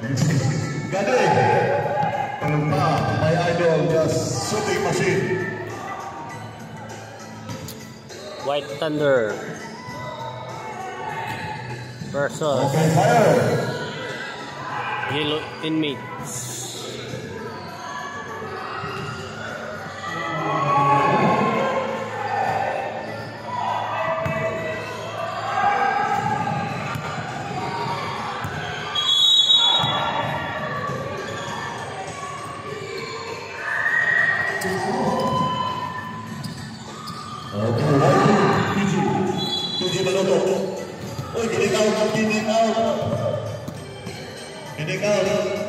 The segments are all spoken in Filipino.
Galing! Panumpa, my idol, just shooting machine. White Thunder versus Okay, fire! Yellow Inmates. Tujuh menutup. Oh, jadi kau ini kau. Ini kau.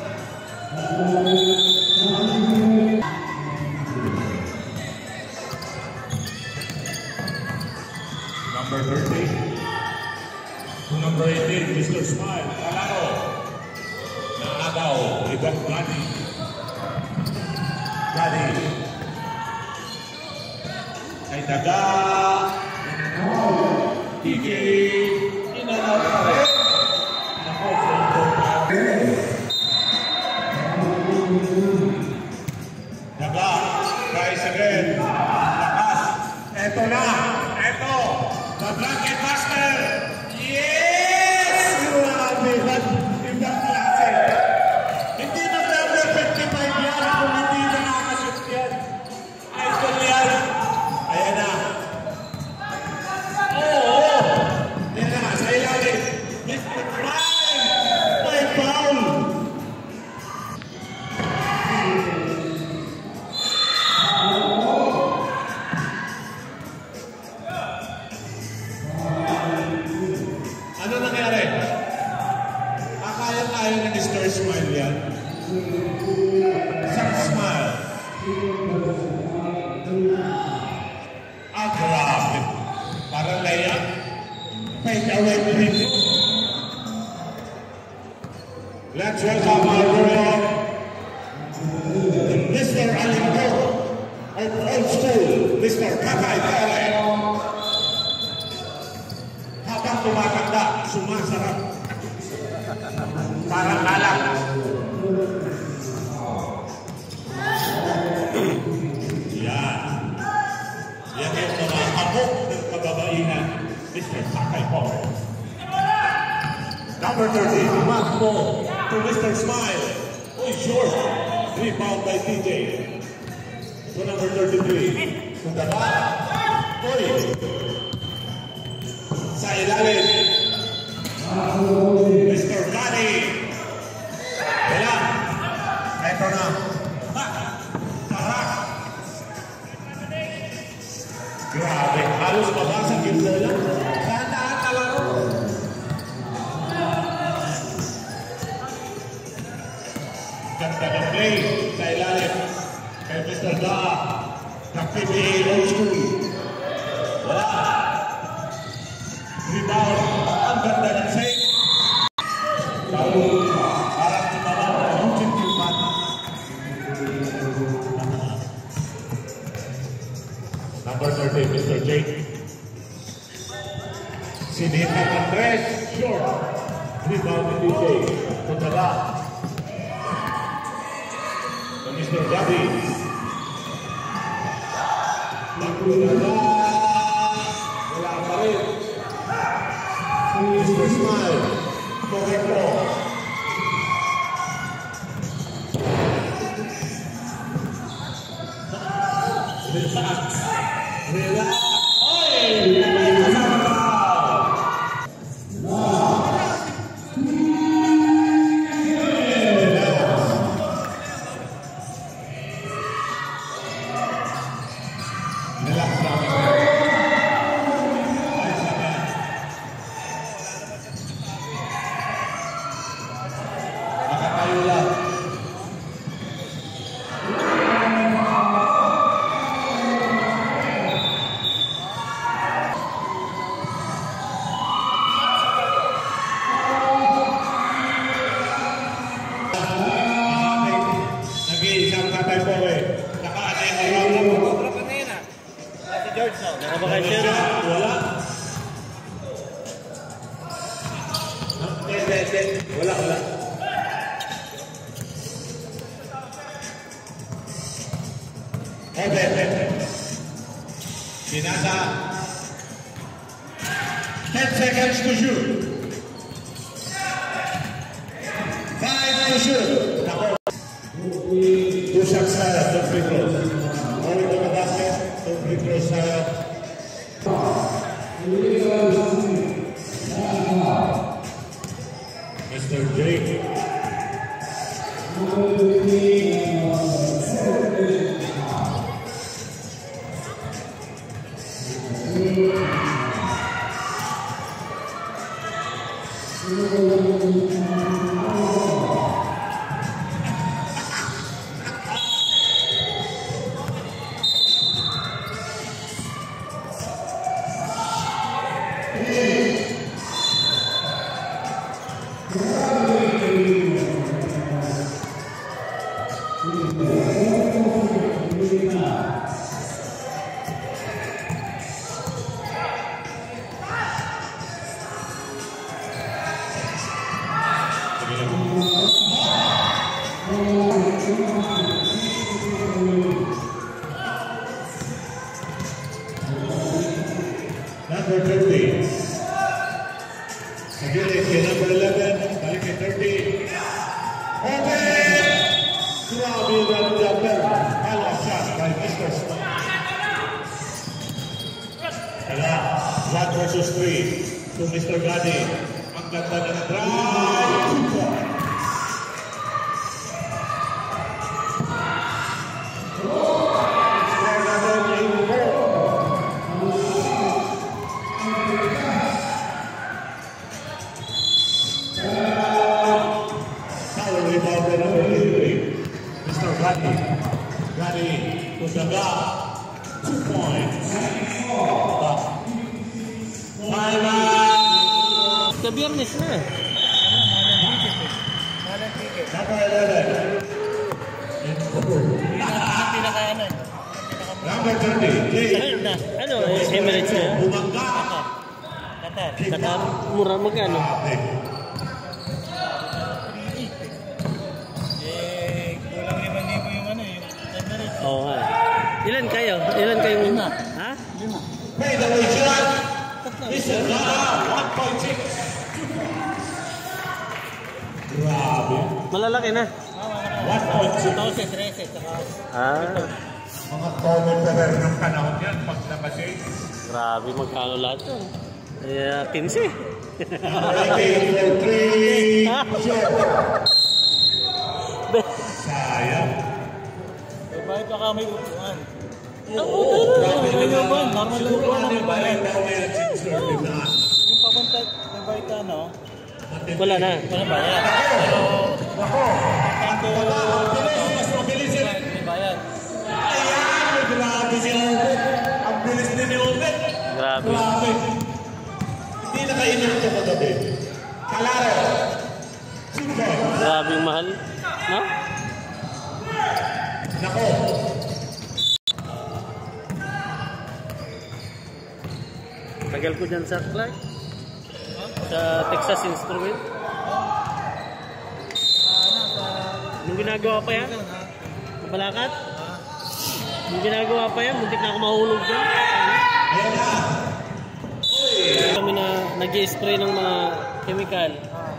Number 30. To number 18, Mr. Smile. Kalaro. Naagaw. Ibang Gani. Gani. Ay daga. Gigi. Inalaw pa rin. Ako sa ito. Daga. Guys again. Lakas. Eto na. Eto. The Blanket Master. Yes! Grabe. Ibang klase. Hindi na number 55 yan kung hindi na nakashoot yan. Idol yan. Ayan na. Oo. Yan na. Sa ilalim. Mr. Prime. May foul. Ano nangyari? Akala-kaya na Mr. Smile yan. Isang smile. Grabe. Parang layang. Fade away with him. Let's welcome our world, Mr. Alingo of old school, Mr. Kakay Pere. Habang tumatanda, sumasarap. Parang alak. Yan. Yan yung mga habok ng kababainan, Mr. Kakay Pere. Number 30, Magmo to Mr. Smile. Oh, short. Rebound by TJ. To number 33, to the back. Oy. Sa ilalim. Mr. Gani. Wala. Eto na. Tarak. Grabe. Halos mabasag yung bola. Saan kalaro? Ganda ng play sa ilalim. Kay Mr. Daa. Ng PBA Old School. Wala. Rebound. Ang ganda ng save. Parang tumama. Mungkin kipan. Number 30, Mr. Jake. Sinita Andres. Short. Rebound ni DJ. Puntada. To Mr. Gabi. Puntada. Wala pa rin. Mr. Smile, correcto. Relax. Relax. Oy! May kasama ka! Relax lang. Nakatayo lang. Nag-iisang Tatay Poe. Nakaanay na lang mo. Nakabakasyon. Wala. Wala. Binasa. 10 seconds to shoot. 5 to shoot. Nako. 2 shots na, 2 free throws. Going to the basket, 2 free throws na. Mr. Drake. Number 30. Again, number 11. Balik ke 30. Open! Grabe na jumper. Follow shot by Mr. Smith. Kaya, 1 versus 3 to Mr. Gadi. Ang ganda na drive. Gadi Kusaga 2 points. Sa Biyernes na. Number 11. Number 30. Jay. Ano, Emirates na? Bumangga. Qatar. Mura magkano? Oo nga. Ilan kayo? Ilan kayo? 5. Ha? 5. Made away shot. Mr. Gada 1.6. Grabe. Malalaki na. 1.6. Ah. Mga commentator ng panahon yan pag nabasay. Grabe, magkano lahat yun? 15. Number 3. Sayang. Bakit baka may upuan? Normal lang upuan ng bayan. Yung papunta ng baita, no? Wala na. Wala bayad. Pero, Ako! kanto, Mas mabilis yun. may bayad. Ayan! Grabe si Obed. Ang bilis din ni Obed. Grabe. Grabe. Hindi nakainom ito kagabi. Kalaro. 2 points. Grabe yung mahal. No? Nako. Tagal ko dyan sa Clark. Sa Texas Instrument. Nung ginagawa pa yan? Kabalakat? Nung ginagawa pa yan, muntik na ako mahulog dyan. Ayan na. Kami na nag-i-spray ng mga chemical.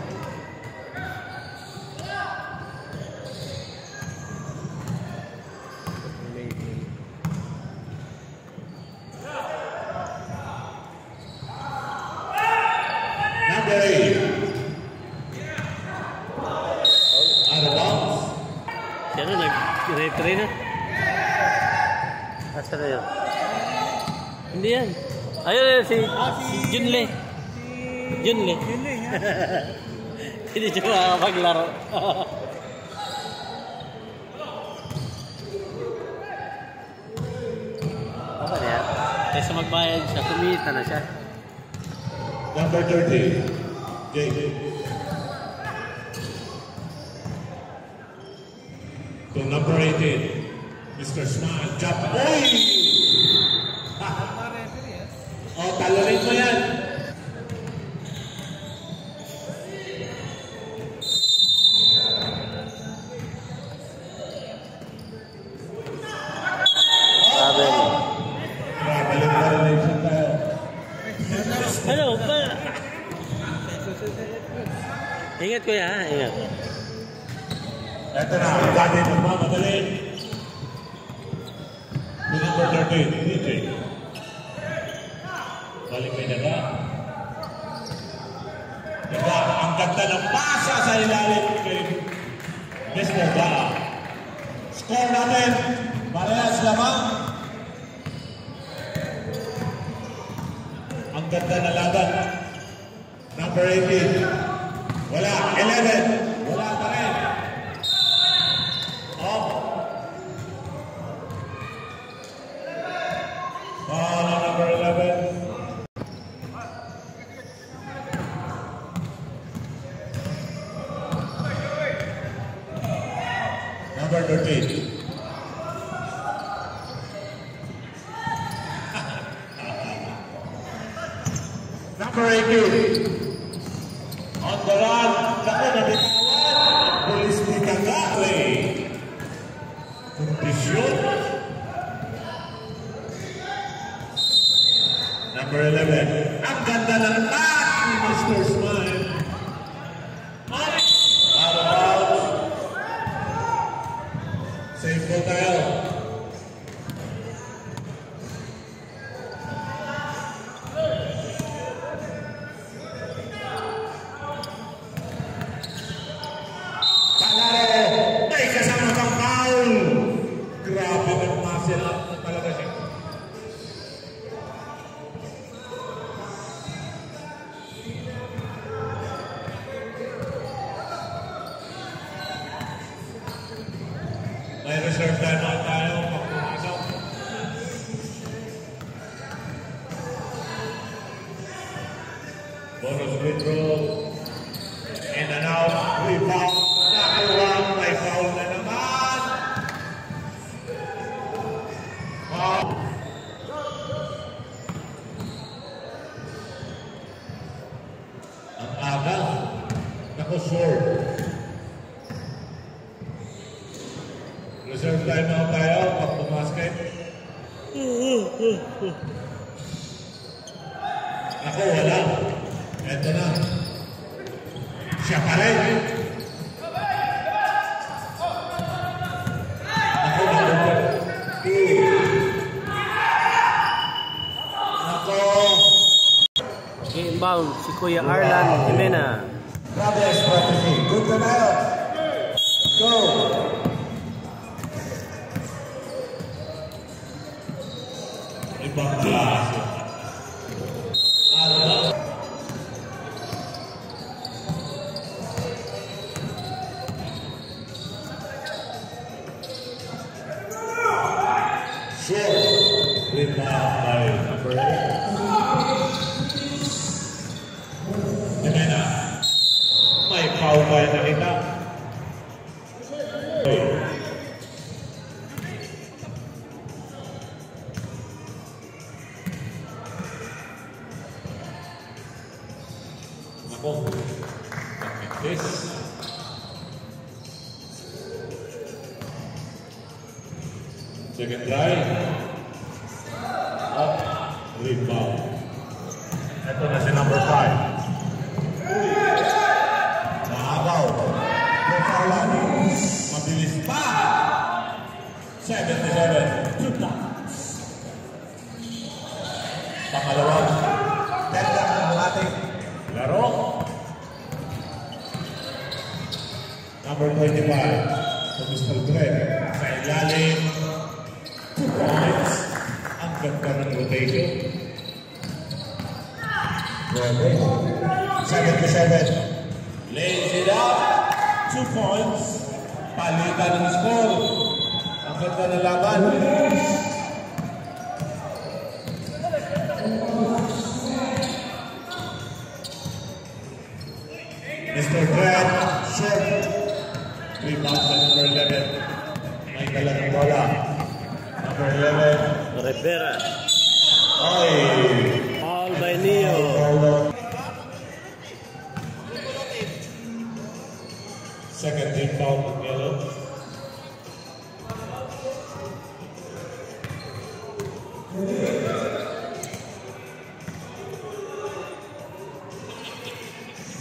Number 8. Out of bounds. Siya na, nag-retry na. Asa na yun? Hindi yan. Ayun, si Junle. Junle. Hindi siya makapaglaro. Apa na yan? Kaysa magbayad siya, kumita na siya. Number 30. Jay. So number 18. Mr. Smile. Jump. Oy! Oh, talorin mo yan. Sabi. Grabe yung laro Ingat kuya, ha? Ingat. Ito na, ang dati nagmamadali. Number 13, DJ. Balik may daga. Daga, ang ganda ng pasa sa ilalim kay Mr. Daga. Score natin, parehas lamang. Ang ganda na laban. Number 18. Wala. 11. Wala pa rin. Off. Number 11. Number 13. Number 18. On the run. Naku, nabitawan. Ang pulis ni Kagari. Kondisyon. Number 11. Ang ganda ng lahat ni Mr. Smile. Out of bounds. Safe po tayo. May kasama pang foul. Grabe ng muscle up na talaga siya. May reserve time na tayo pag pumasok. Bonus withdraw. In and out. Rebound. Nakuha. May foul na naman. Ang aga. Naku, short. Reserve time na tayo pag pumasket. Naku, wala. Eto na. Siya pa rin. Naku, naku. Naku. Inbound si Kuya Arlan Jimena. Grabe ang strategy. Good na tayo. Go. Ibang klase. Alba. Short. Rebound by number 8. Jimena. May foul ba yung nakita? Ako. This. Second try. Up. Rebound. Ito na si number 5. Naabaw. Pagkawalan. Mabilis pa. 77. 2 points. Pangalawang. Tenda ang ating laro. Number 25. So Mr. Greg. Sa ilalim. 2 points. Ang ganda ng rotation. 77. Lays it up. 2 points. Palitan ng score. Ang ganda ng laban. Mr. Greg, short. Rebound sa number 11. May talagang bola. Number 11. Rivera. Ay! All by Neo. Second team foul ng yellow.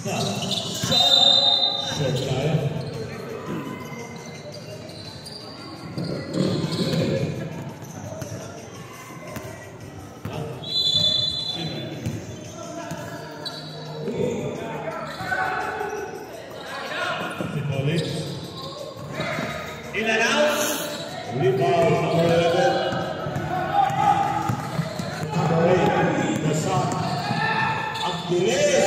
Short time. In and out. Rebound number 11. Number 8, the son. Ang bilis.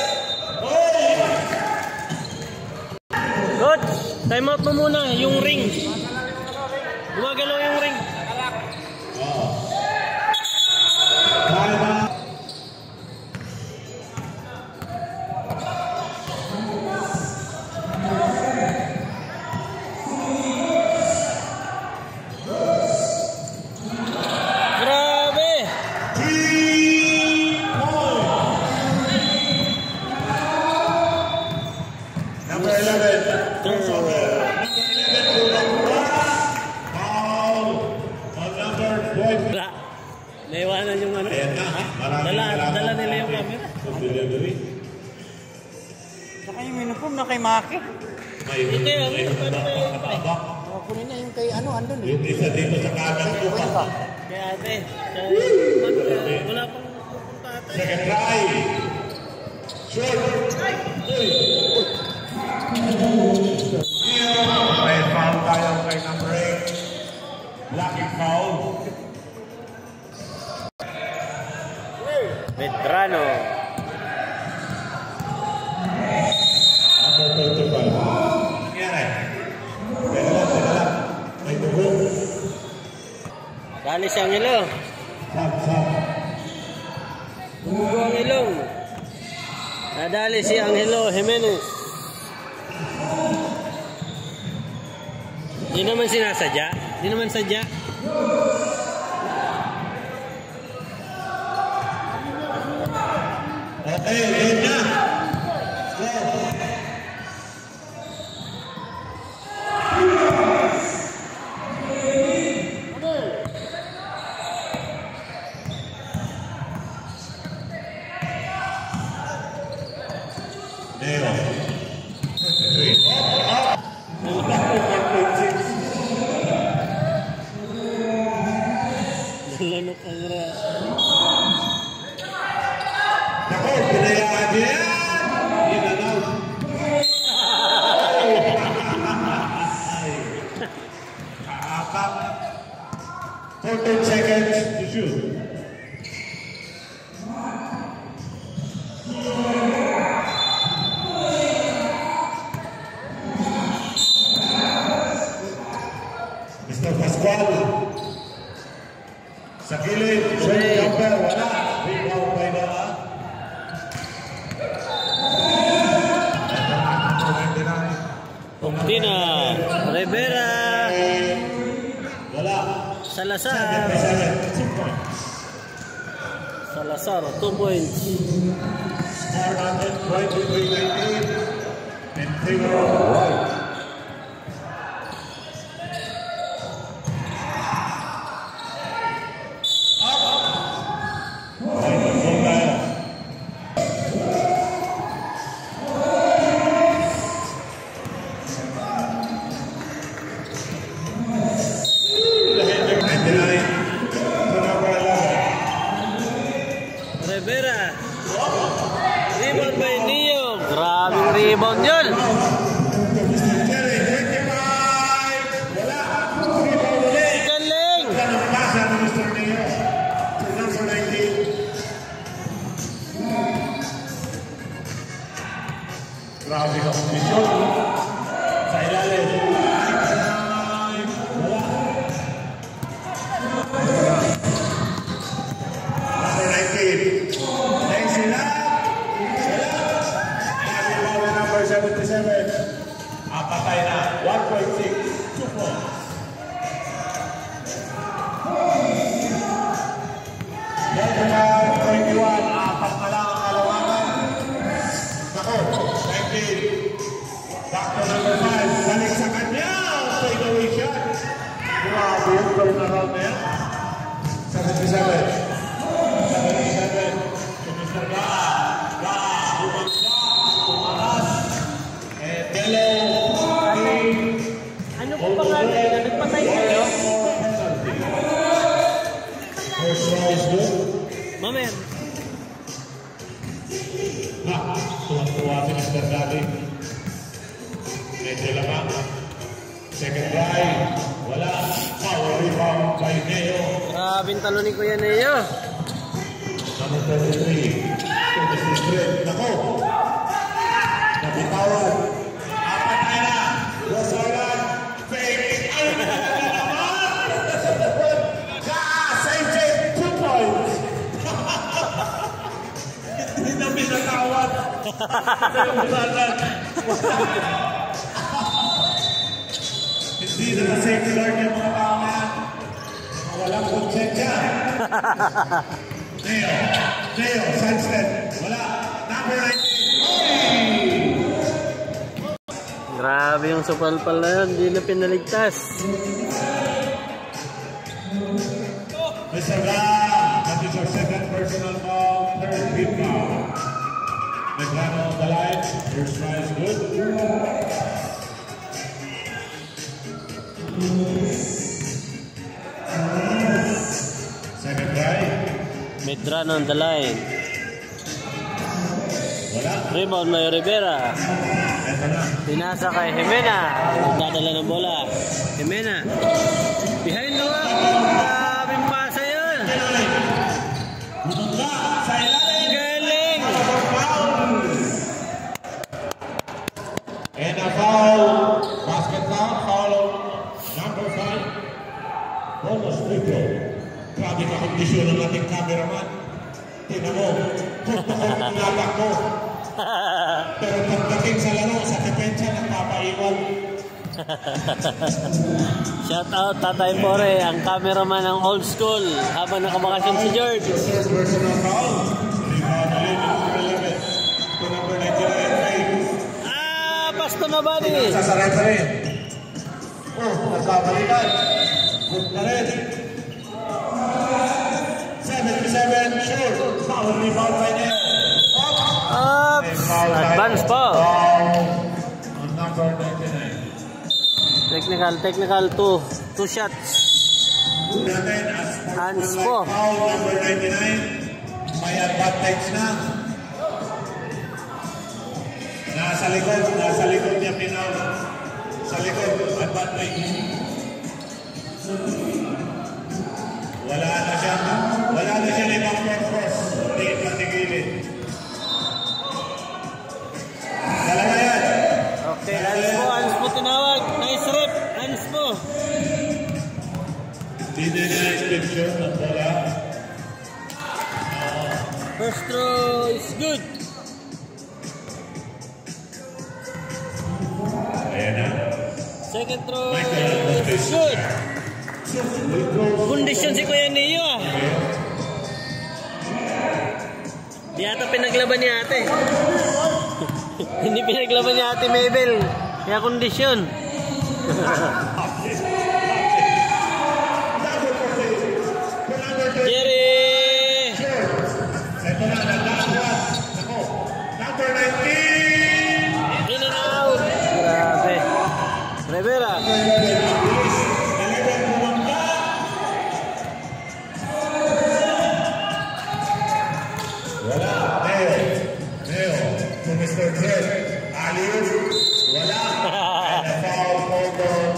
Good. Time out mo muna yung ring. Gumagalaw yung ring. Time out. Grabe. 3 points. Number 11. Number 11 to foul on number 12. Wala. Naiwanan yung ano. Ayan na. Maraming salamat. Dala nila yung camera. Sa delivery. Saka yung uniform na kay Maki. May tabak. Kunin na yung kay ano, andun eh. Yung isa dito sa kagang ko pa. Kaya ate. Wala pang pupunta ate. Second try. Short. May foul tayo kay number 8. Blocking foul. Medrano. Number 35. Nangyari. Teka lang. May dugo. Dali siyang ilong. Sab. Dugo ang ilong. Nadali si Angelo Jimenez. Di naman sinasadya. Di naman sadya. Okay, yun na. Go. Neo. 1.6. Lanok ang ra. Nako, pinayaan niya yan. In and out. Kaapak. 14 seconds to shoot. Mr. Pascual. Sa gilid, short jumper, wala. Rebound by Noah. Octina. Rivera. Wala. Salazar. 2 points. Salazar, 2 points. Score 123-19 in favor of the White. Rivera. Rebound by Neo. Grabing rebound yun. Galing. Grabe ka kondisyon. Sa ilalim. Wala. Number 19. Thanks sila. Wala. Number 77. Apatay na. 1.6. 2 points. Number 21. Apat na lang ang kalawakan. Nako. 19. Back to number 5. Balik sa kanya. Take away shot. Grabe yung turnaround na yan. 77. 77. To Mr. Gaa. Gaa. Bumagsak. Mr. Daddy. Medyo lamang. Second drive. Wala. Power rebound by Neo. Grabe yung talo ni Kuya Neo. Number 33. 23. Nako. Nabitawan. Apat tayo na. Ross Orland. Fake. Ay, naman. Save 2 points. Hindi na pinatawad. Hindi na na-secular niya mga tao na walang konsensya. Neo, Sunstead, wala. Number 19. Grabe yung supalpal na yun. Hindi na pinaligtas. Mr. Ram, that is your second personal foul, third big foul. Medrano on the line, first try is good. Second try. Medrano on the line. Wala. Rebound may Rivera. Ito na. Pinasa kay Jimena. Nagdadala ng bola. Jimena. Behind the wall. Grabing pasa yun. Bumangga sa ilalim. Galing. And a foul. Basket foul number 5. Bonus free throw. Grabe ka kondisyon ng ating cameraman. Tingnan mo. Tutok mo. Pero pagdating sa laro, sa depensa, nagpapaiwan. Shout out Tatay Pore, ang cameraman ng old school habang nakabakasyon si George. Third personal foul. Rebound ulit, number 11. To number 99. Basta na ba ni? Sasaray pa rin. Oh, nagpapalitan. Good na rin. 77, sure. Power rebound by Neo. Oops! Advance po. On number 99. Technical, two shots. Natin as Hands sportsmanlike po. foul number 99. May advantage na. Nasa likod niya pinaw. Sa likod, advantage. Wala na siya na ibang cross. Hindi patigilin. Dalawa yan. Okay, hands po tinawag. Nice rep, hands po. Hindi na extension ng bola. First throw is good. Ayan na. Second throw Michael, is good. Kondisyon si Kuya Neo ah. Di ata pinaglaban ni ate. Hindi pinaglaban ni ate Mabel. Kaya kondisyon. Jerry! Ito na, nagdakwas. Ako, number 19. In and out. Grabe. Rivera. 11 bumangga. Wala. Neo. To Mr. Dredd. Alius. Wala. And a foul called on.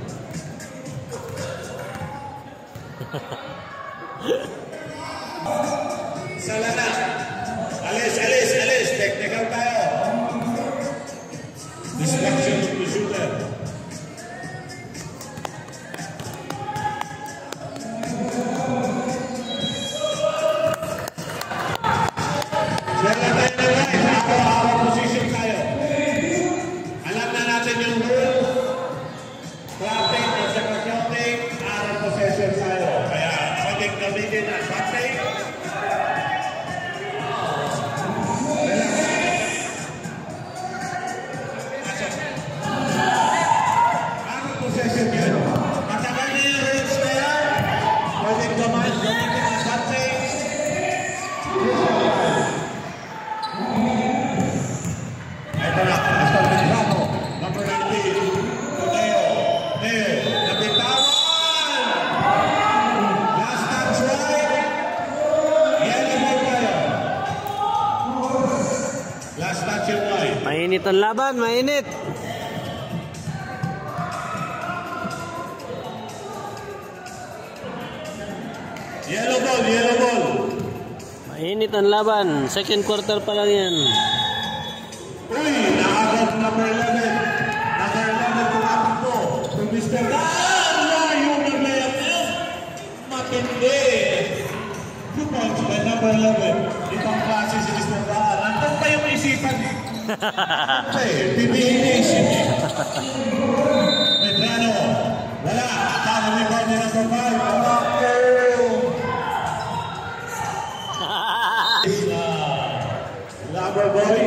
Sala na. Alis. Technical tayo. Distraction to the shooter. Share na tayo ng line. Ako position tayo. Alam na natin yung rule. Clapping at saka counting. Arang possession tayo. Kaya pwedeng gamitin na shotting. Mainit ang laban, mainit. Yellow ball, yellow ball. Mainit ang laban. Second quarter pa lang yan. Uy, nakagad number 11. Number 11 kumapit po. To Mr. Layo ng layup niya. Matindi. 2 points by number 11. Itong klase si Mr. Daan. Nandun pa yung isipan eh. Bibihinisip eh. Medrano. Wala. Tama ni Barney number 5. Lover boy.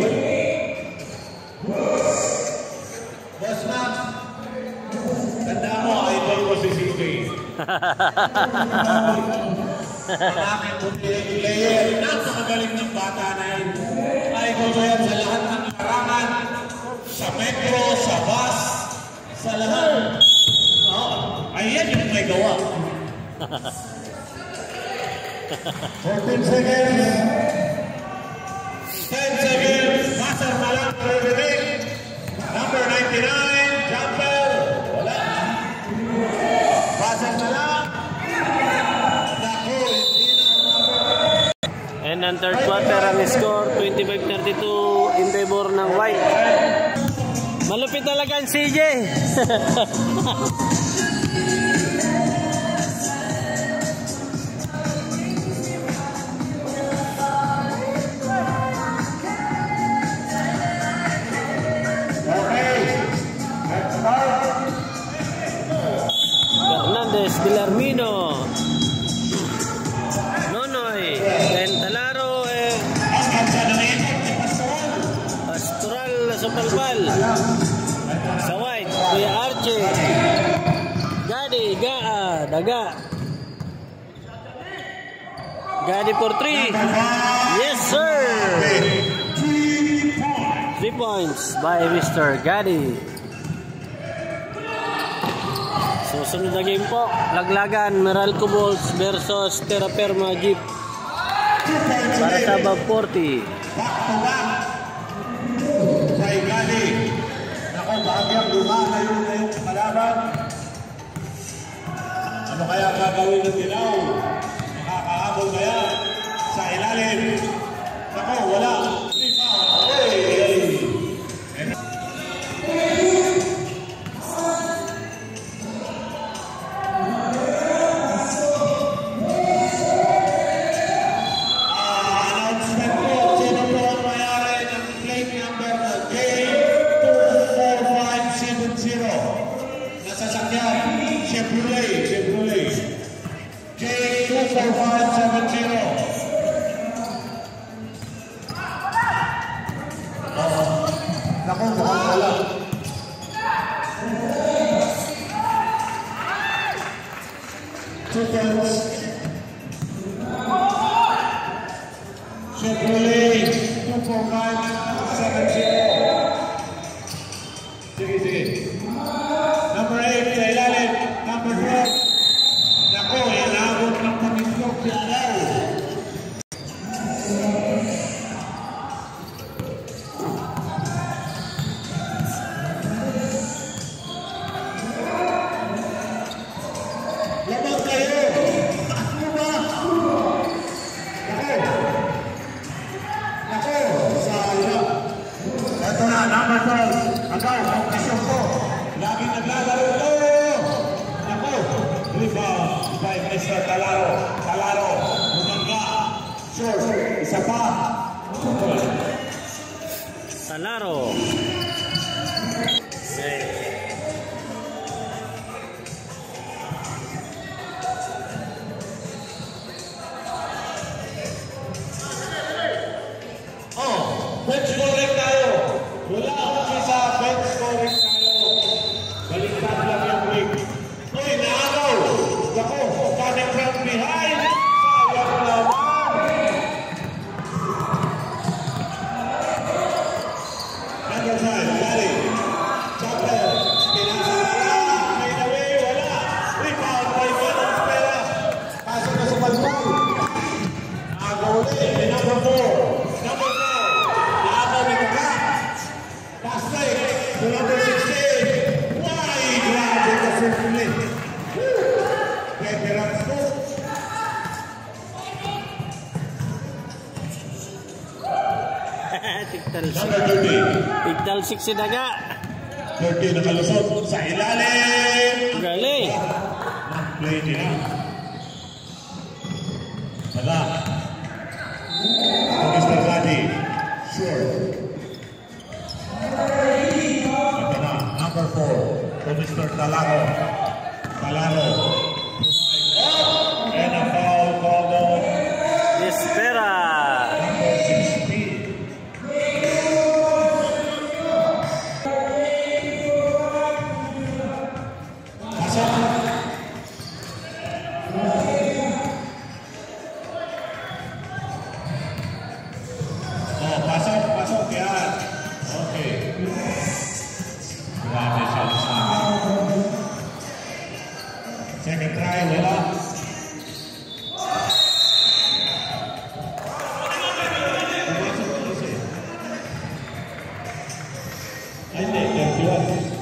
Boss Mac. Tanda mo, idol ko si CJ. Ang aking putiling player. Napakagaling ng bata na yun. Idol ko yan sa lahat ng larangan. Sa metro, sa bus, sa lahat. Ayan yung may gawa. 14 seconds. 10 seconds. Master Malang Roderick. Number 99. Jumper. Wala. Master Malang. Naku, hindi na. And ang third quarter ang score 25-32 in favor ng White. Malupit talaga ang CJ. Hernandez, Villarmino, Nonoy, and Talaro, Pastoral sa Palpal, sa White, Kuya Archie, Gadi, Gaa, Daga, Gadi for 3, yes sir, 3 points by Mr. Gadi. Susunod na game po, Laglagan, Meralco Bulls versus Terraperma Jeep para sa above 40. Back to back. Kay Gali. Naku, bagyang lumalayo na yung kalaban. Ano kaya gagawin ng Dilaw? Nakakahabol kaya sa ilalim. Naku, wala. Rebound. Hey! Chevrolet. J24570. Naku, wala. Chevrolet 24570. Sige. Number 8, sa ilalim. Number 12. Naku, inabot ng pamislog si Araw. Labang kayo. Ano ba? Naku, sayang. Ito na, number 12. Agaw, pagkasyon ko. Lagi naglalaro ito. Naku, rebound by Mr. Talaro, bumangga. Sure, isa pa. Talaro. Bench scoring tayo. Wala akong isa, bench scoring tayo. Baliktad lang yung week. Uy, naagaw! Naku, coming from behind. Sayang naman. Number 5, Gary. Chopper. Pinasa wala. Made away, wala. Rebound by Manong Spera. Pasok na sa balbal. Agaw ulit. Number 4. Number 4. Naagaw ni Daga. to number 16. Why? Grabe ka sumuli. Veterans ko. Number 30. Tigtal 6 si Daga. 30 nakalusot sa ilalim. Galing. Play nila. Daga. Ito Mr. Gadi. Short. Ito na. Number 4. To Mr. Talaro. Talaro. And a foul called on Espera. number 16. Pasok yan. Okay. Grabe siya sa akin. Second try, wala. Pumasok ko kasi. Ay, hindi. Yan.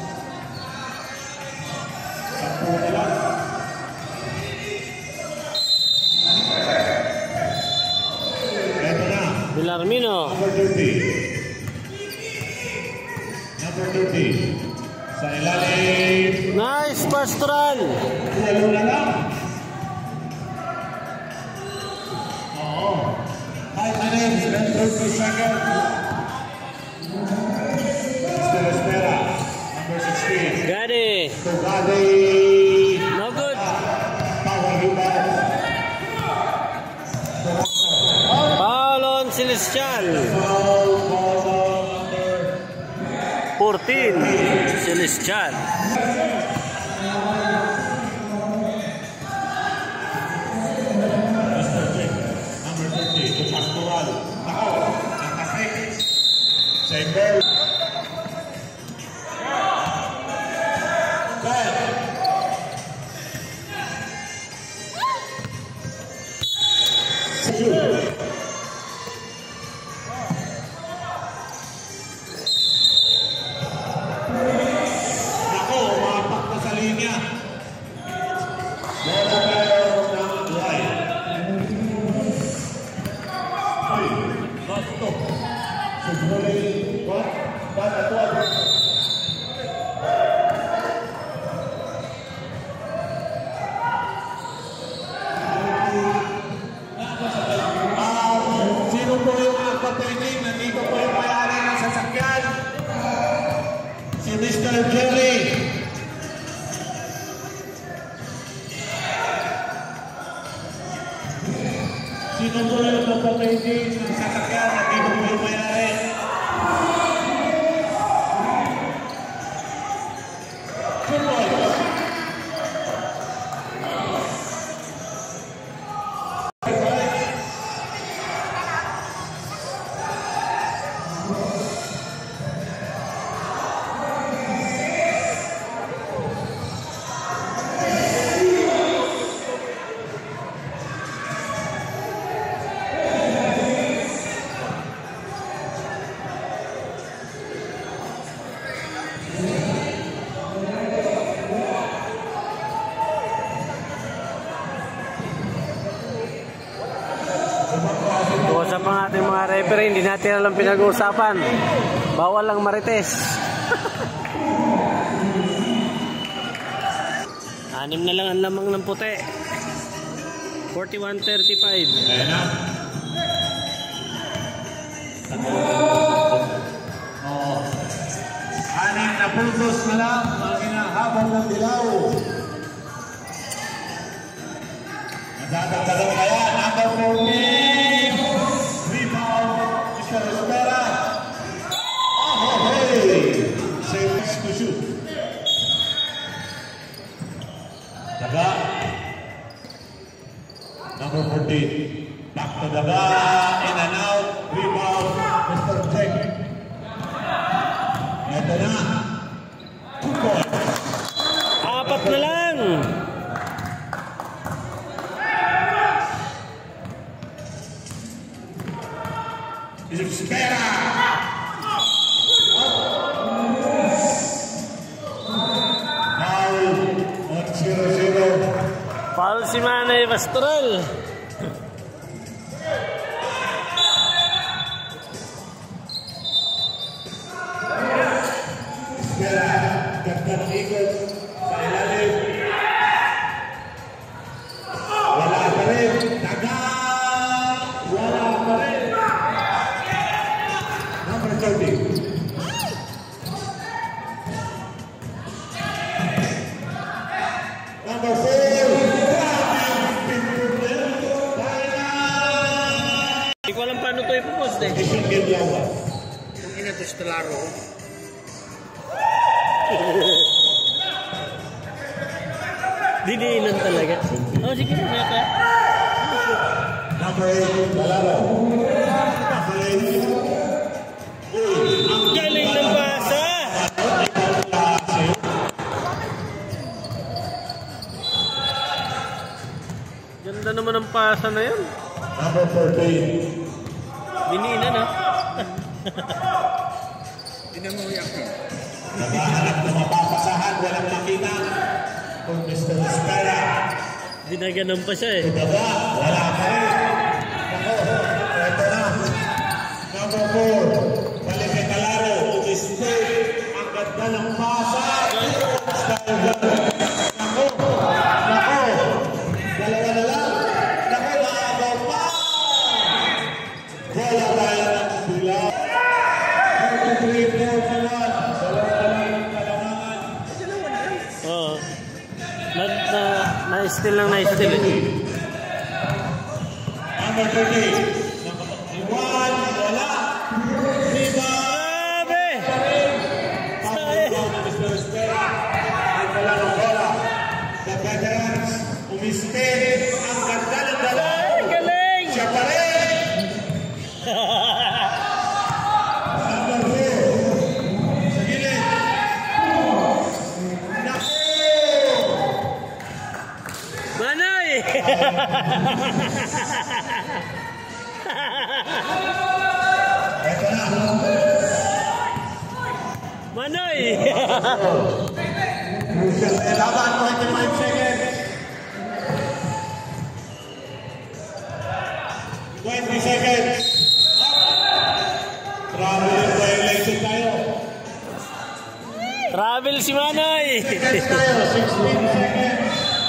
Sakto na lang. Eto na. Bilarmino. Number 30. Number 30. Sa ilalim. Nice pastoral. Walo na lang. Oo. 5 minutes and 30 seconds. Mr. Espera. Number 16. Gadi. Tugade. No good. Power rebound. Foul on Celestial. Foul ball number 14. Celestial. Mr. Jake. Number 30. To Pastoral. Nako. Nakasik. Same ball. Ben. Nako, umapak na sa linya. Level ng line. Ay, basto. Sugmuli. What? Ba't ito? Sino po yung nagpatraining? Nandito po yung may-ari ng sasakyan. Si Mr. Jerry. Sino po yung nagpatraining ng sasakyan? Nandito po yung may-ari. Sino? Sa mga ating mga referee, hindi natin alam pinag-uusapan. Bawal lang marites. 6 na lang ang lamang ng puti. 41-35. Ayan na. Oo. 6 na puntos na lang ang hinahabol ng dilaw. Nadadagdagan kaya, number 14. Rebound, Mr. Espera. Oh, hey! Safe to shoot. Daga. Number 14. Back to Daga. In and out. Rebound, Mr. Jack. Ito na. 2 points. 4 na lang. Espera. si Manay Pastoral. Ganda ng ikot sa ilalim. Wala pa rin. Daga! Wala pa rin. Number 30. Number 4. Hindi ko alam paano ito ipopost eh. Isang game lang ba? Yung ina to Stelaro. Diniinan talaga. Oh, sige na ka. Number 8. Balaro. Number 8. Ang galing ng basa! Ganda naman ang pasa na yun. Number 14. Diniinan ha. Dinamuyak ko. Naghahanap na mapapasahan, walang makita. Kung Mr. Espera. Dinaganan pa siya eh. Baba, wala pa rin. Ako, eto na. Number 4. Balik kay Calaro. Mistake. Ang ganda ng pasa. Style gun. Ako. Dalawa na lang. Ako, maabaw pa. Wala tayo ng bilang. 43, 41. Dalawa na lang ang kalamangan. Oo. Na-steal lang na-steal eh. Number 30. Iwan, wala. Diba? Grabe! Mr. Espera. Ang wala ng bola. The veterans, umistid. Ang ganda ng dalawa. Ay, galing! Siya pa rin. Number 4. Sa gilid. Naku! Manay! Ito na. Manay! Laban, 25 seconds. 20 seconds. Travel violation tayo. Travel si Manay! Seconds tayo. 16 seconds.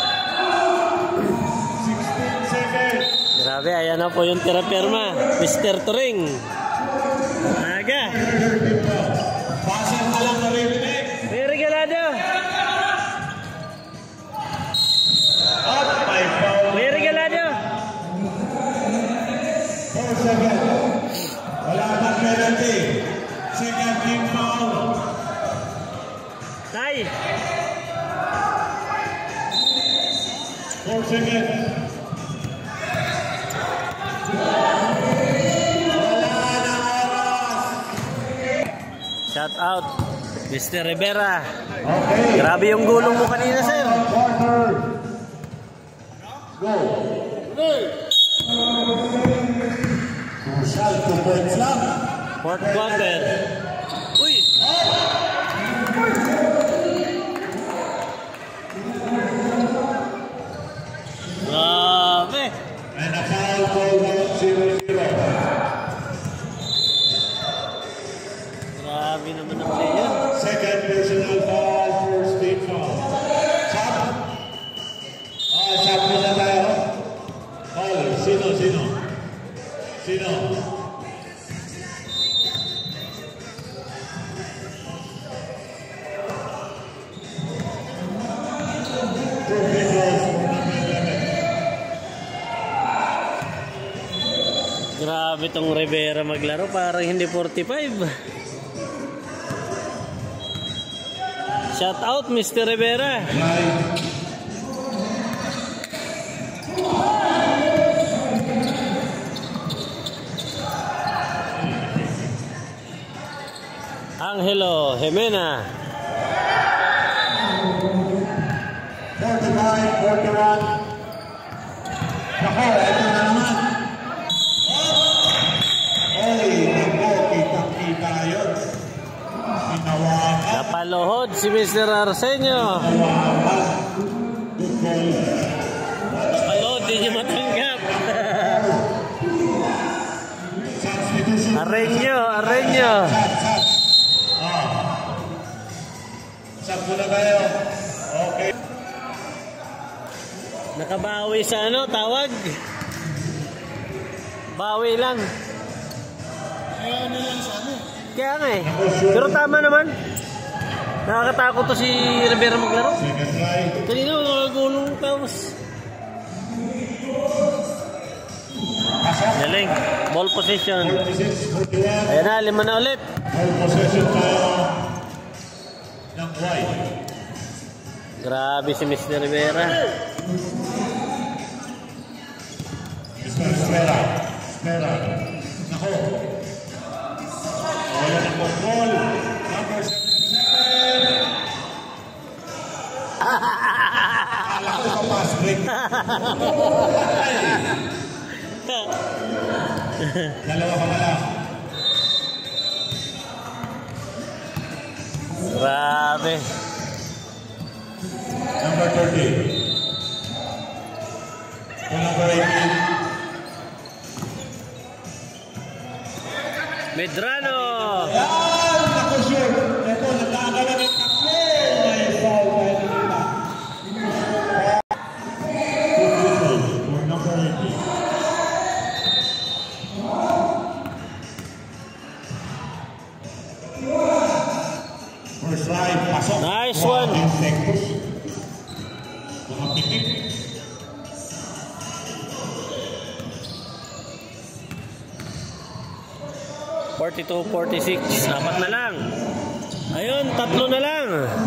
16 seconds. Grabe, ayan na po yung tira-perma. Mr. Turing. Aga. Pasang ka lang narinig. May regalado. Up, may foul. May regalado. 4 seconds. Wala na penalty. Second team foul. Tay. 4 seconds. Shout out. Mr. Rivera. Okay. Grabe yung gulong mo kanina, sir. Quarter. Go. Crucial 2 points lang. Fourth quarter. Uy! Grabe! And a foul called 0-0. Grabe naman ang player. Second personal foul, first team foul. Chop. Chop muna tayo. Foul. Sino? Grabe tong Rivera maglaro. Parang hindi 45. Shout out, Mr. Rivera. Angelo Jimena. 45-41. Nako, ito na naman. Nako, kitang-kita yun. Sinawakan. Napaluhod si Mr. Arsenio. Good goal. niyo matanggap. Substitution. Arenyo, Arenyo. Sab muna kayo. Okay. Nakabawi sa ano, tawag. Bawi lang. Ayaw nilang sa ano. Kaya nga eh. Pero tama naman. Nakakatakot to si Rivera maglaro. Second try. Kanina nakagulong tapos. Galing. Ball position. 46-41. Ayan na, 5 na ulit. Ball possession tayo ng white. Grabe si Mr. Rivera. Mr. Espera. Nako. Wala ng control. Number 77. Akala ko papas break. Dalawa pa pala. Grabe. Number 30. To number 18. Medrano. Yan! Naku, sure. Ito, nagkakala ng takbo. May foul tayo nila. For number 18. First drive, pasok. Nice one. Insectos. Mga pikik. $42, $46. Apat na lang. Ayun, 3 na lang.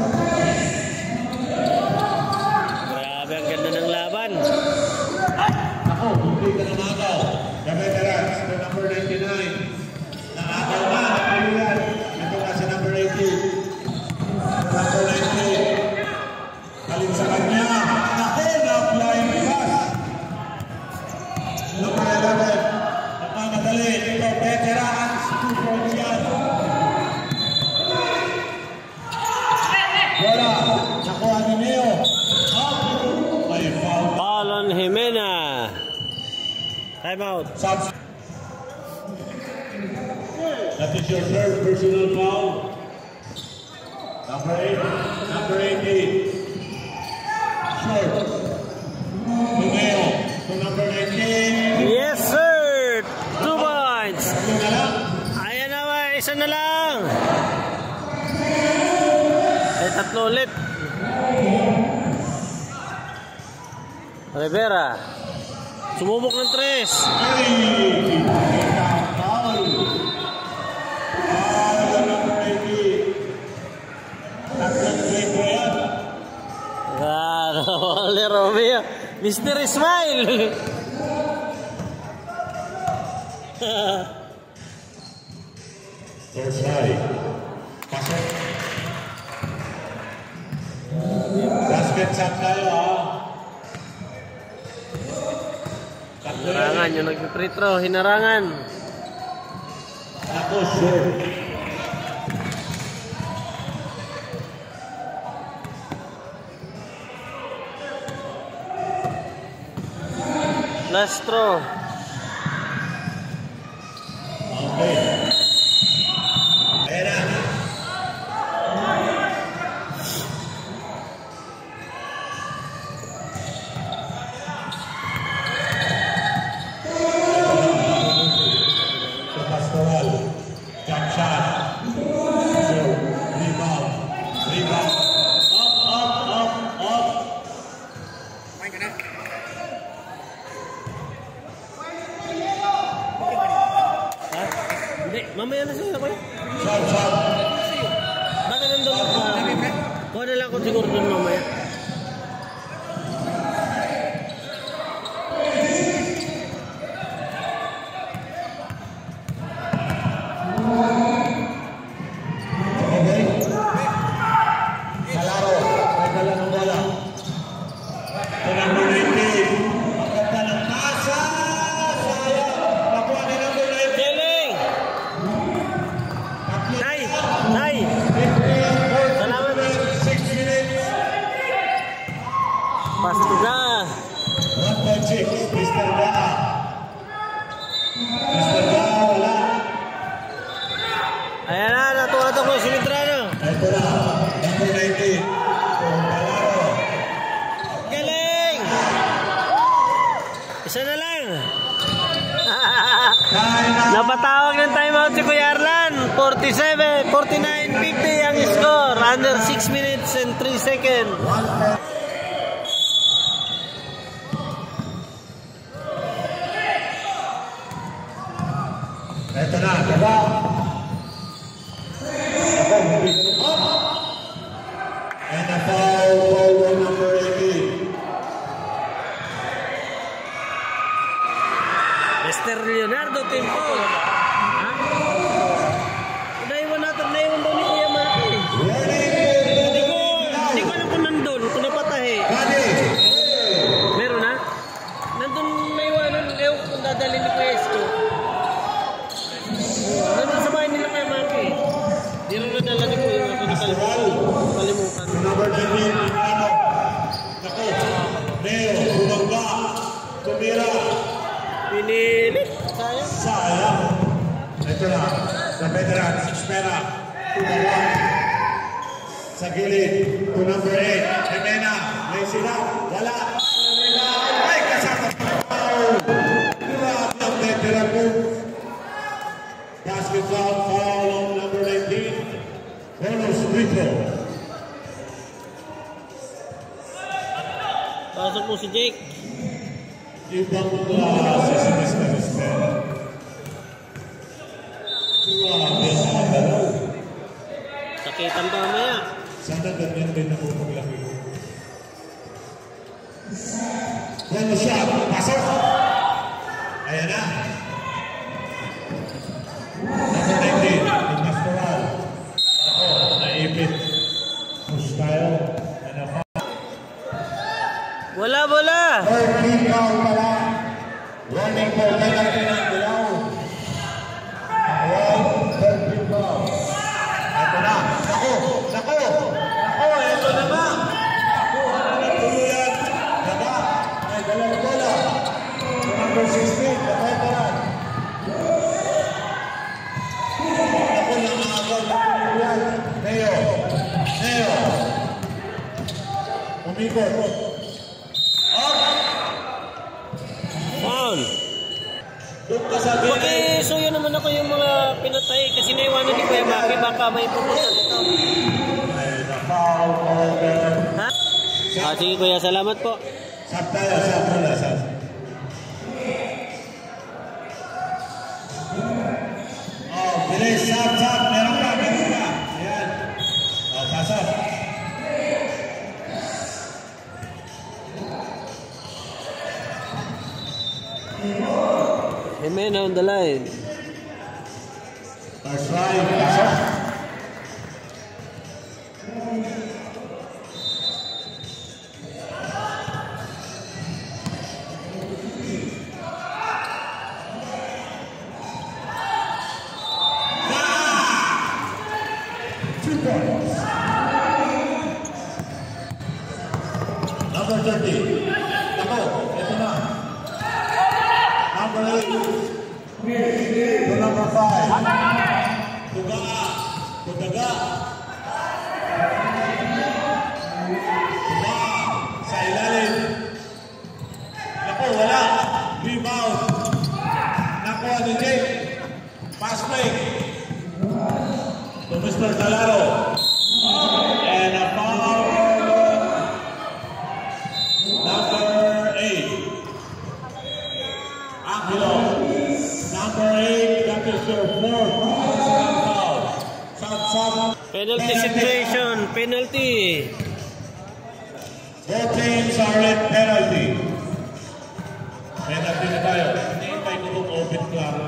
Grabe, ang ganda ng laban. Ako, hindi ka nanagaw. The veterans, to number 99. Nakagaw na, nakaliyan. Ito nga si number 18. Number 98. Halin sa kanya. Ako, na-flying pass. Number 11. Nagmamadali. Ito, veterans. 2 points yan. Wala. Nakuha ni Neo. May foul. Alan Jimena. Time out. Subs. That is your third personal foul. Number 8. Number 18. Short. Tumeo. To number 19. Yes, sir. 2 points. Tatlo na lang. Ayan na ba, isa na lang. Ay, 3 ulit. Rivera. Sumubok ng 3. Ay! Foul. Foul number 18. Tatlong break mo yan. Ole Romeo. Mr. Smile. First right. Pasok. Basket shot tayo, ha? Tatlo yan. Hinarangan yung nag-free throw. Hinarangan. Ako, sure. Last throw. Okay. Ayan na. Sa Pastoral. Jump shot. So, rebound. Rebound. Up. Kumain ka na. Ha? Hindi. Mamaya na sila ko. Shot. Bakit nandun ako? Kuha na lang ako siguro dun mamaya. Okay. Salaro. May dala ng bola. To number 19. Ang ganda ng pasa. Sayang. Nakuha ni number 19. Galing! Nay! Nay! 15, Salamat. 6 minutes. Magpapatawag ng timeout si Kuya Arlan. 49-50 ang score. Under 6 minutes and 3 seconds. Ito na, diba? And a foul number 18. Mr. Leonardo Tempo. Ha? Naiwan natin, naiwan daw ni Kuya Marco. Hindi ko alam kung nandun, kung napatahe. Meron na? Nandun naiwanan, ewan kung dadalhin ni Kuya Esko. Nandun sa bahay nila Kuya Marco eh. Di rin nadala ni Kuya Marco. Kalimutan. Number 19, Milano. Ako, Neo, Bumangga, Tumira. Pinili. Sayang. Sayang. Ito na, sa veterans, Espera, 2-1. Sa gilid, to number 8, Jimena, may sila, wala. Ay, kasama. Grabe ang veteran mo. Basketball foul on number 19, Bonus Rico. Pasok po si Jake. Ibang klase si Mr. Espera. Grabe ang mga dalaw. Sakitan pa mamaya. Sana ganyan din ako paglaki ko. Bueno shot, pasok! Ayan na. Number 19, yung pastoral. Ako, naipit. Push tayo. Ano pa? Wala, wala. Third foul pala. Warning for penalty ng Dilaw. Third foul. Ito na. Naku! Naku! Naku! Ito na ba? Naku! Ano na tuluyan? Daga! May dalawang bola. Number 16, the veteran. Naku! Nakakagaw na tuluyan. Neo! Neo! Umikot. Foul. Doon ka sa gilid. Pakisuyo naman ako yung mga pinatay kasi naiwanan ni Kuya Maki. Baka may pupunta dito. Ay, na-foul over. Ha? Sige Kuya, salamat po. Sab tayo, sab muna, sab. Oh, bilis, sab. Meron ka. Ayan. Oh, pasok. Amen on the line. First drive, pasok. Number 30. Ako, ito na. Number 8. To number 5. Tugaga. Sa ilalim. Ako, wala. Rebound. Nakuha ni Jake. Pass play. To Mr. Talaro. And a foul. Number 8. Angelo. Number 8. That is your fourth foul. Penalty situation. Penalty. Both teams are in penalty. Penalty na tayo. Hinihintay ko itong open clock.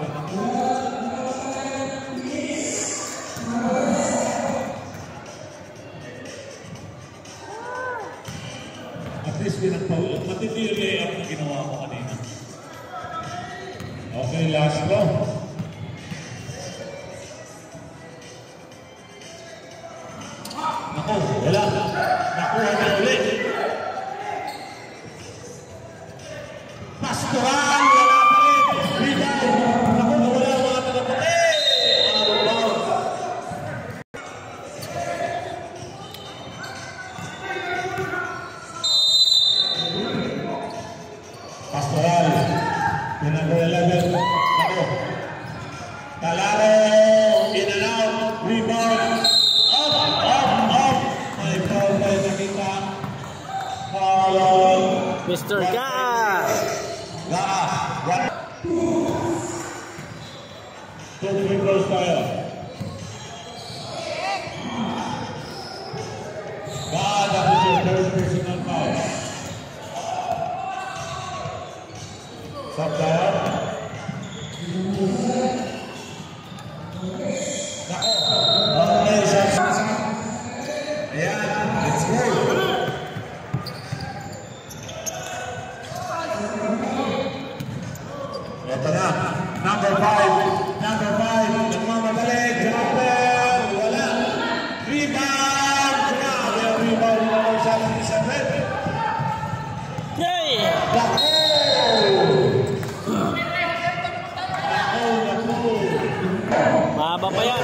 At least matitili ang ginawa ko kanina. Okay, last blow. Naku, wala. Nakuha na ulit. Pastoral, wala pa rin. Rebound. Naku, wala mga tagapati. Pastoral. Number 11. Naku. Mr. Gaa. Gaa. 2 free throws tayo. Gaa, that is your third personal foul. Stop tayo. Nako. Okay, shots. Ayan, it's good. Ito na, number 5, nagmamadali, dropper, wala. Rebound, grabe ang rebound number 77. Yay! Nako! Mahaba pa yan.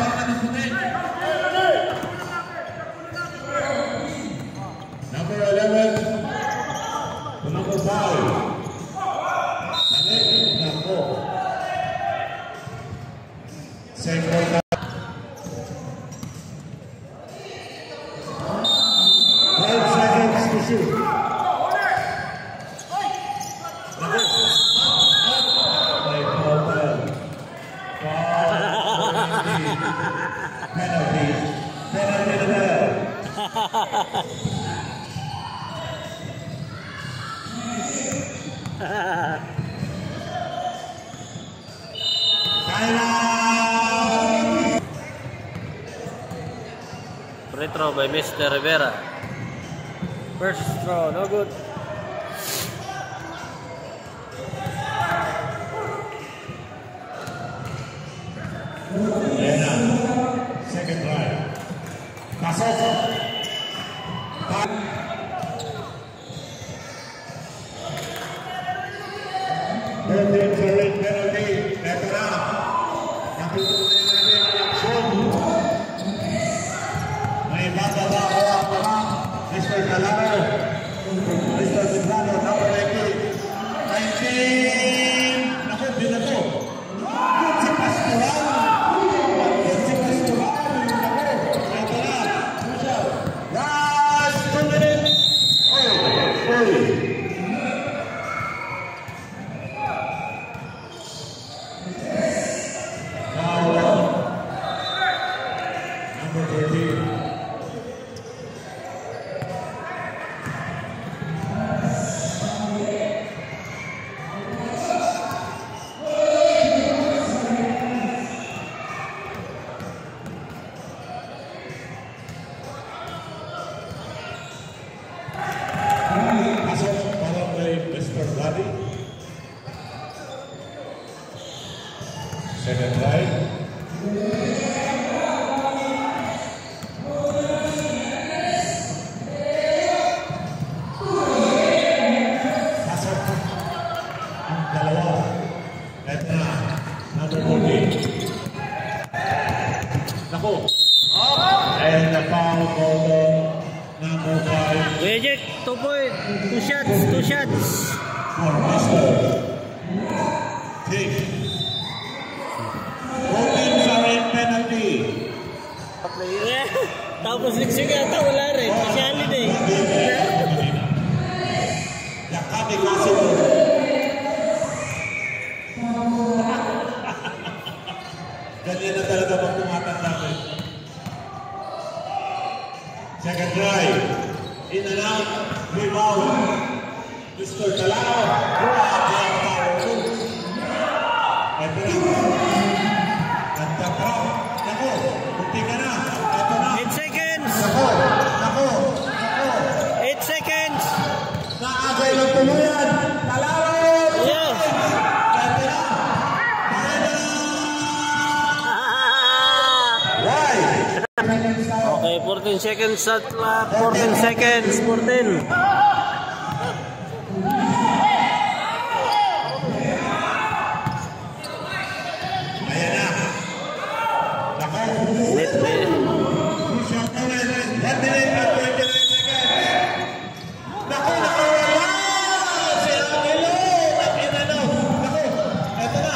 Number 11, number 5. Same ball now. 12 seconds to shoot. Penalty. Penalty to the Free throw by Mr. Rivera. First throw, no good. second drive. Pasok. Penalty. Ito na. Natutunan natin ang aksyon. May bababa ko ang mga Mr. Calano. Mr. Tiblano, number 19. 19. Naku, di na to. Si Pastoral. Si Pastoral. Naku, ito na. Last 2 minutes. Oh. Number 13. Pasok para kay Mr. Daddy. Second drive. Pasok ang dalawa. Ito na, number 14. Naku. And the foul called on number 5. Reject, 2 point. 2 shots, 2 shots. For Mr. King. 14 are in penalty. Tapos liksik yata wala rin. Masyali na eh. Yakami kasi mo. Ganyan na talaga pag tumatanda natin. Second drive. In and out. Rebound. Mr. Calano. Grabe ang power. Ito na. Nagtakrap. Naku. Kunti ka na. Ito na. 8 seconds. Naku. 8 seconds. Naagay ng tuluyan. Calano. Yes. Ito na. Why? Okay, 14 seconds at 14 seconds. 14. Ayan na. Naku. Minute, minute. 1 minute and 29 seconds. Naku, nakawala! Si Angelo! Nakinano! Naku, eto na.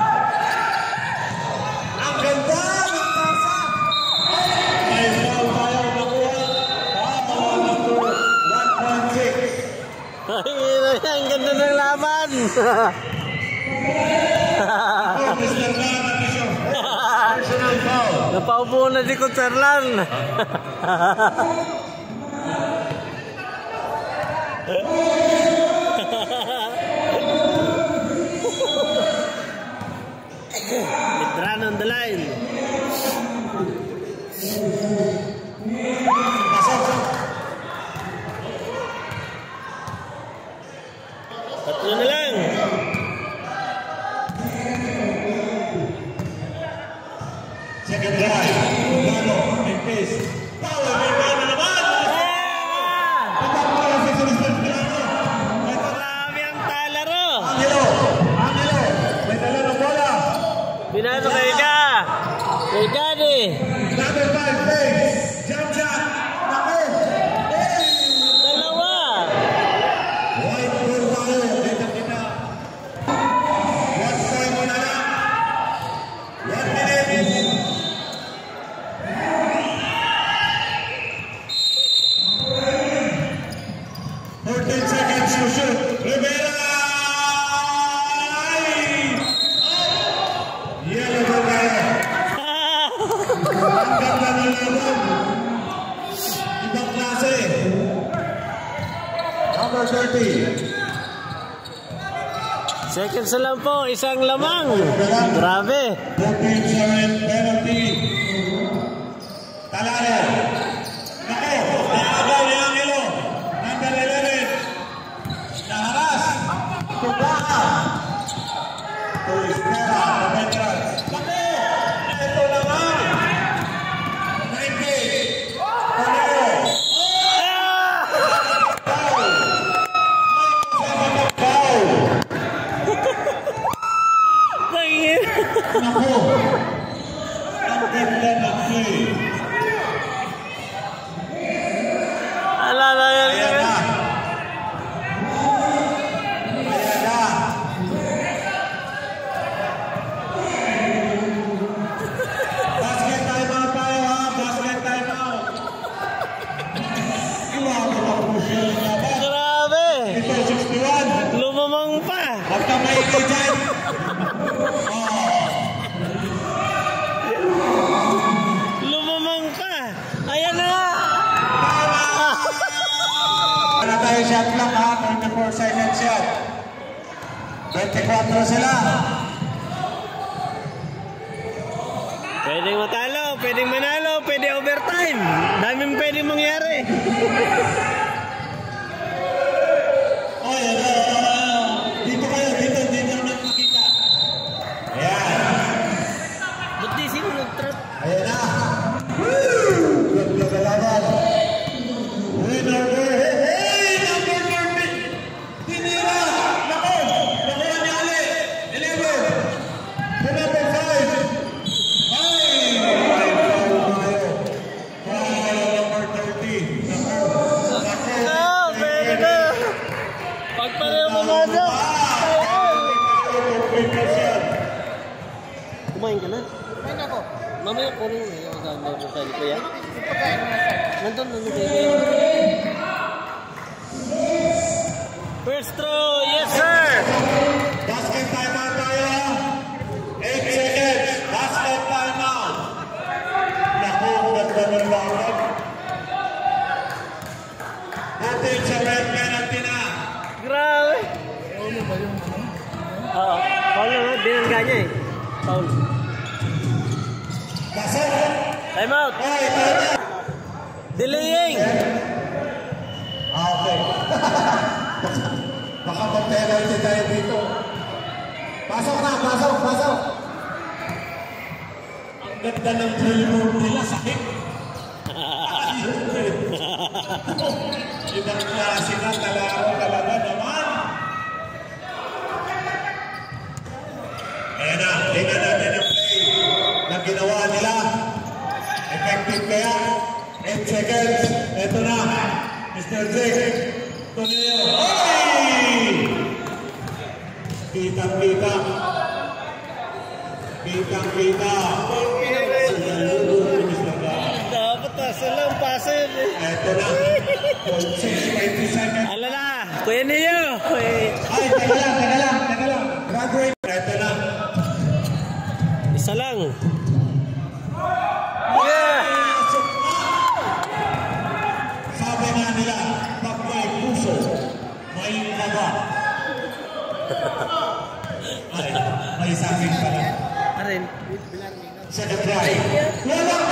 Ang ganda ng pasa! May foul tayo nakuha. Number 1.6. Mr. Lan, personal foul. Napaupo na si Kutserlan. Mid-run on the line. Tatlo na lang. Second drive. Lugano, may pace. Power, may pace na naman. Patakbo si Mr. Lugano. Grabe ang talaro. Angelo. May dala ng bola. Binaso kay Ka. Kay Gani. Number 5, pace. Jump shot. Naku. Dalawa. White ball tayo. Kita. Watch time mo na lang. 1 minute. Shoot. Rivera! Yellow ball tayo. Ang ganda ng labang. Ibang klase. Number 30. Seconds na lang po, isang lamang. Grabe. 14-7 penalty. Talaro. Nako, naagaw ni Angelo. Number 11. Naharas. Kubaha. Tuistera. Petras. Nako, ito naman. 90. Talaro. Foul. Foul. Nako. Ang ganda ng play. Alala yan. Ayan na. Ayan na. Basket time out tayo ha. Basket time out. Grabe ang push niya ba? Grabe. Ito 61. Lumamang pa. Huwag ka maingay dyan. Lumamang pa. Ayan na nga. Wala tayo shot clock ha. 24 second shot. 24 sila. Pwedeng matalo, pwedeng manalo, pwede overtime. Daming pwedeng mangyari. Oy, dito kayo, dito naman makita. Ayan. Ba't di sino nag-trap? Ayan na. Woo! Ganda ka laban. Winner, hey, number 30. Tinira. Nako. Nakuha niya ulit. 11. To number 5. Ay! Ay, foul tayo. Foul number 30. No, pwede na. Pagpareho mo nga dyan. Kumain ka na? Kumain ako. Mamaya ko rin. Magkakain ko yan. Nandun kayo. First throw, yes sir! Basket time out tayo. 8 seconds. Basket time out. Naku, ganda ng laban. Butin sa red penalty na. Grabe! Oo, foul na nga, binangga niya eh. Foul. Pasok. Time out! Ay, tayo. Delaying! Okay. Baka mag-penalty tayo dito. Pasok na, pasok. Ang ganda ng drill move nila, sakit. Ibang klase na, talaro talaga naman. Ayan na, tingnan natin ang play na ginawa nila. Effective kaya? 8 seconds. Ito na. Mr. Jake. Toneo. Ay! Kitang-kita. Kitang-kita. Dapat asa lang, pasin. Ito na. 20 seconds. Alala, Kuya Neo. Ay, teka lang. Agreed. Ito na. Isa lang. Yeah! Sabi nga nila, pag may puso, may kaba. May sakit pala. Arin. Second try. Walang